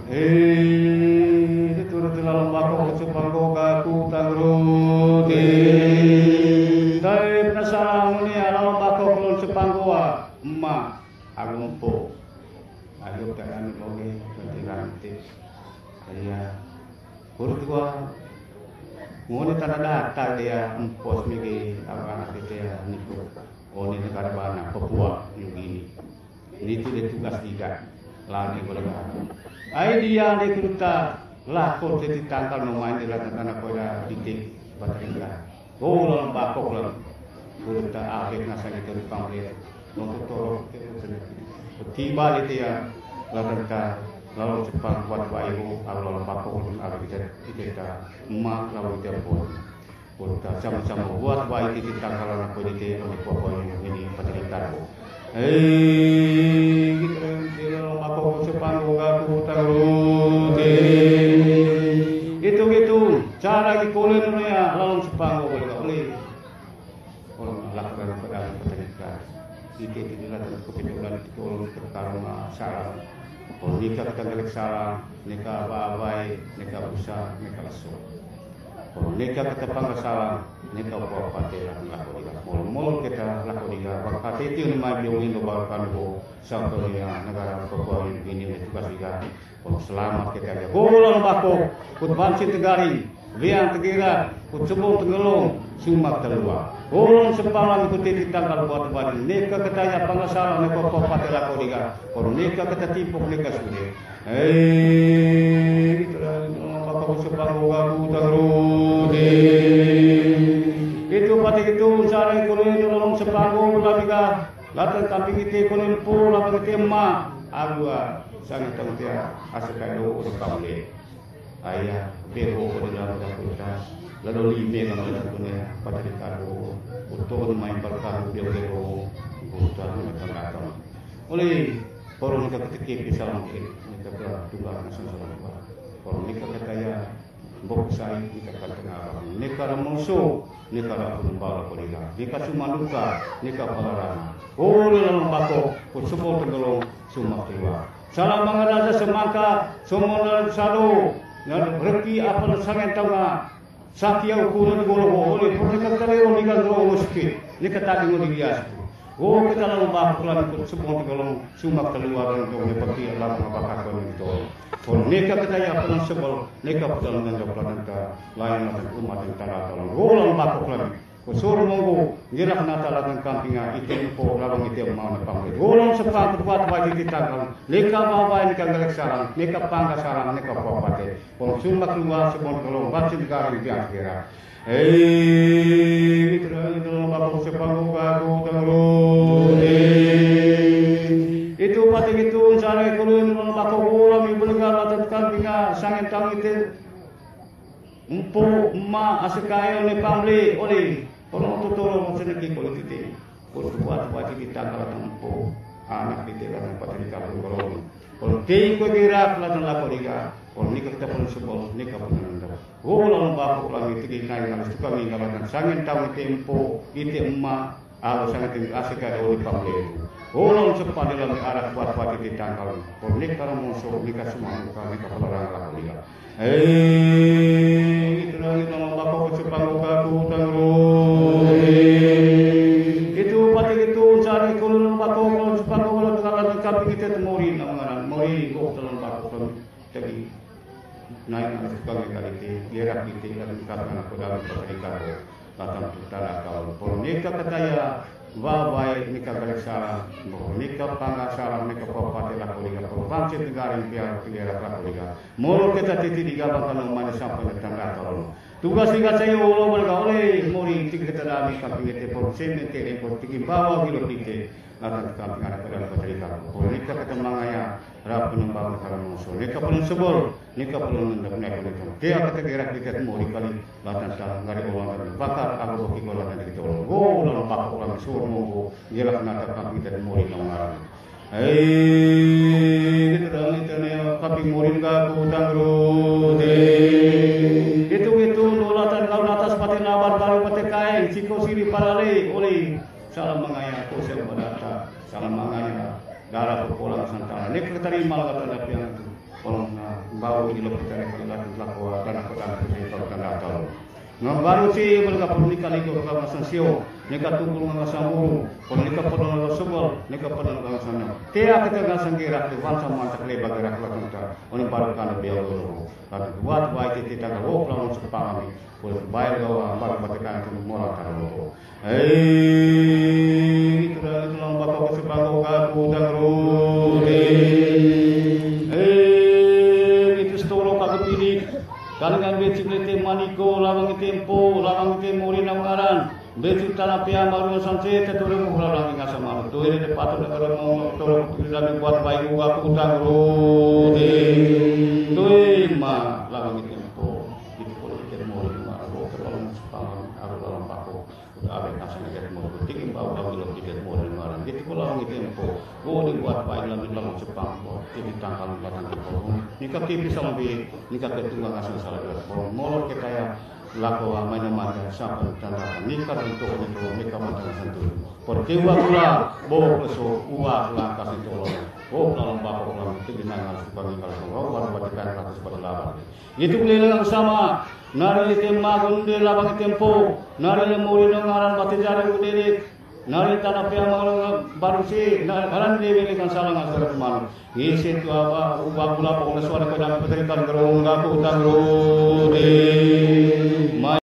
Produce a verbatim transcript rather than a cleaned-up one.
Eh, itu dalam bako sepangko kaku tangrute. Dai penasaran ni dalam bako kulon sepangko emak aku mpo. Ayo tak anu oge nanti nanti. Ayah, urut gua ngone tanah data dia empos migi apa dia nipu. Oh ini negara mana Papua New Guinea. Ini tu dia tugas tiga. Lani boleh aku. Idea ni kita lakon jadi tangkal nomain di latar tanah koya titik baterai. Oh lalu bakok lalu. Kita akhir nasa kita dipanggil. Untuk tolong tiba itu ya lalu kita lalu cepat buat bayu lalu bakok lalu kita kita emak lalu kita pun. Kita sama-sama buat bayi titik tangkal anak koya titik untuk Papua ini baterai. Eh, kita dalam aku sepanggung aku taruh. Itu gitu cara dikulen ya lalu sepanggung boleh boleh. Orang lakukan pada mereka. Itu tidak ada kebetulan itu orang terkarma salah. Kalau nikah kita gelek salah, nikah babai, nikah usah, nikah lesu. Kalau nikah kita pangkas salah, nikah apa patela laku dia. Mul-mul kita laku dia. Waktu itu ni mai biungin do barukan do satunya negara Papua ini tugas dia. Kalau selamat kita dia. Golong bako, kut bansi tegari, liang tegira, kut cebong tengelong, sumak terluar. Golong sepalan kut titik tangkal buat buat nikah kita ya pangkas salah nikah apa patela laku dia. Kalau nikah kita tipuk nikah sudah. Eh, itulah bako sepanggung aku terus. Itu pati itu cara ekonomi dalam sepanggung labiga latar kambing itu ekonomi pun latar itu emak agua sangat tangtia asakai do sekali ayah beho pada dalam kita lalu lima kalau dalam dunia pada dikaru untuk main berkaru dia beho bukan mereka datang oleh orang kita ketik bisa mungkin kita berdua sama-sama orang kita kaya boksai kita katakan negara musuh negara pembala poliga jika cuma luka negara pelarang oh dalam bako semua tergolong semua keluar salam mengaraja semangka semua selalu reki apa sangat tengah sakia ukuran golo oleh pertama kali orang negara golo muskil negara tadi mau dihias oh kita lalu bako lalu semua tergolong semua keluar untuk seperti lalu apakah kau itu kalau nikah kita ya pun sebel nikah dalam dengan pelantara lain dan umat yang tanah dalam golang bakok lagi kusur monggo gerak nata lagan kampinga itu info lalang itu mau napang golang sepang buat bagi kita kan nikah bawa nikah galak sarang nikah pangga sarang nikah papate kalau cuma keluar sebon kalau baca negara di akhirnya eh itu dalam bakok sepang baru terus itu pati itu cara ekonomi dalam bakok golang ibu negara tetap pinga sangat tahu itu empu emak asakai oleh pamli oleh kalau untuk tolong sedikit politik untuk buat buat kita kalau empu anak kita kan pada di kampung golong kalau tiga gerak lalu laku dia kalau nikah kita pun sebel nikah pun anda golang bakok lagi tiga kali kalau suka menggalakkan sangat tahu itu empu itu emak aku sangat asakai oleh pamli Golong cepat dalam arah buat-buat di tangkal. Kornik kalau musuh nikah semua muka nikah pelarang laku dia. Eh, itu lagi nama bapak cepat muka aku tangguh. Itu pati itu cari kolon bapak kolon cepat kolon kalau kami kita temuri nama mori kok dalam bapak kolon jadi naik atas kami kali itu gerak itu dan kami aku dalam pernikah datang tutara kalau kornika katanya babai nikah galak salah, nikah pangga salah, nikah papati laku liga, pangsit negara impian tiara laku liga. Mulu kita titi di gabang kalau mana sampai tetangga kalau. Tugas tiga saya ulo berga oleh muri tiga kita dami kamping itu porsen itu impor tiga bawa kilo tiga. Lalu kamping anak dalam petri kalau. Nikah kita mangaya rap penembang kalau musuh. Nikah pun sebol, nikah pun mendak naik nikah. Dia kata gerak tiga muri kali latan salah ngari uang bakar aku bagi kolam dan kita ulo. Go lalu bakar ulang suruh monggo gelak nata kamping dan muri nongaran. Hei, kita dalam itu ni kamping muri ka kutang rute. Itu itu nolatan kau atas pati nabar baru pati kain ciko siri parale oleh salam mengaya ko sel badata salam mengaya darah pulang santana. Nek terima kata ada piang itu. Kolong bau di luar kita ni kalau kita kuat dan kita ni kalau kita tahu. Ngam baru si mereka perlu nikah lagi kalau masang sio, nikah tu perlu masang uru, kalau nikah perlu masang subur, nikah perlu masang sana. Tiada kita masang gerak tu, bangsa masa kelih bagi gerak kalau kita, orang baru kan biar dulu. Kalau buat baik kita tak tahu kalau masuk pahami, kalau bayar kau baru batikan itu moral taruh. Hei, itu dah itu lomba kau sebagai kaku dan rudi. Hei, itu setoro kau pilih. Kalangan beci plete maniko lawang tempo lawang tempo rina ngaran beci tanah pia maru sanse tetore mu lawang ngasa maru to ini de patu de karo mo to kami buat baik uga utang ro de to ma lawang tempo itu polo ke mo rina ro ke lawang sepang aro lawang pako abe kasa negara mo tikim bau bau lo ke mo rina ngaran gitu polo lawang tempo go dibuat baik lawang lawang sepang ko ini tangkal batang ko nikah tipi sama bi nikah ketunggal asal salah dua molor kita ya laku main main sampai tanda nikah untuk itu nikah macam itu porque wakula boh peso uwa langkah itu loh boh dalam bako dalam itu dinangan sebagai kalau semua baru batikan ratus berlawan itu keliling sama nari tema gunde labang tempo nari muri ngaran batijara guderik nari tanah pia malu baru si naran dewi kan salah ngasar teman isi tu apa ubah pula pokoknya suara kau dapat berikan gerung aku utang gerung